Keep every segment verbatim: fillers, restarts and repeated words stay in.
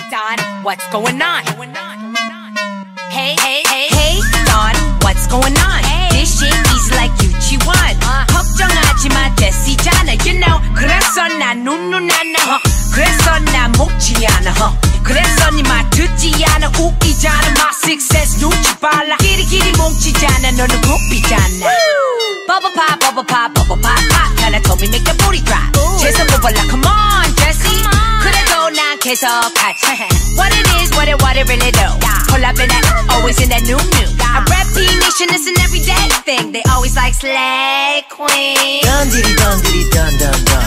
Dawn, what's going on? Hey, hey, hey, hey, Dawn, what's going on? This shit easy like 유치원. 걱정하지 마, Jessi잖아, you know. 그래서 난 눈눈 안 나. 그래서 난 먹지 않아. 그래서 네 말 듣지 않아. 웃기잖아, my success 눈치 빨라. 끼리끼리 뭉치잖아, 너는 굽히잖아. Bubble pop, bubble pop, bubble pop, pop. Kinda told me make the booty drop. 재서 뽑아라, come on, Jessi. 그래도 난 계속하지. What it is, what it, what it really do. Pull up in that, always in that new new. I rap P-Nation, it's an everyday thing. They always like slay queen. 던디리던, 던, 던.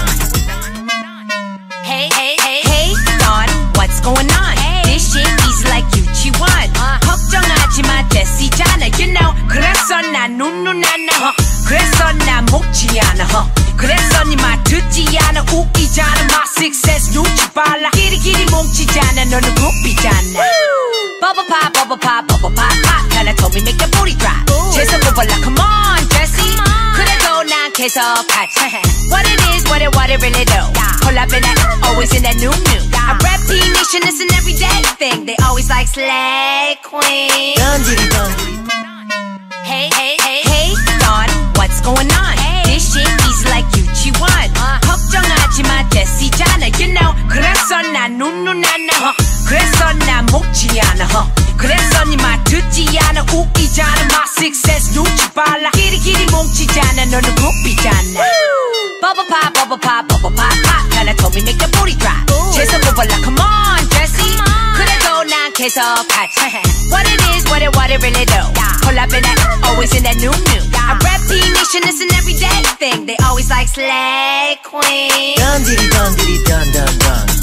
Hey, hey, hey, hey, Dawn, what's going on? This shit easy like 유치원. 걱정하지 마, Jessi잖아, you know. 그래서 난 눈눈 안 나. 그래서 난 먹지 않아. 그래서 네 말 듣지 않아. 웃기잖아, my success 눈치 빨라. 끼리끼리 뭉치잖아, 너는 굽히잖아. Bubble pop, bubble pop, bubble pop, pop. Kinda told me make the booty drop. 재서 뽑아라, come on, Jessi. 그래도 난 계속하지. What it is, what it, what it really do. Pull up in that, always in that new new. I rap P-Nation, it's an everyday thing. They always like slay queen. 던디리던. Hey, hey, hey, hey, Dawn, what's going on? This shit easy like 유치원. 걱정하지 마, Jessi잖아, you know. 그래서 난 눈눈 안 나. 그래서 난 먹지 않아. 그래서 네 말 듣지 않아. 웃기잖아, my success 눈치 빨라. 끼리끼리 뭉치잖아, 너는 굽히잖아. Bubble pop, bubble pop, bubble pop, pop. Kinda told me make the booty drop. 재서 뽑아라, come on, Jessi. 그래도 난 계속하지. What it is, what it, what it really do. Pull up in that, always in that new new. I rap P-Nation, it's an everyday thing. They always like slay queen. 던디리던, 디리던, 던, 던.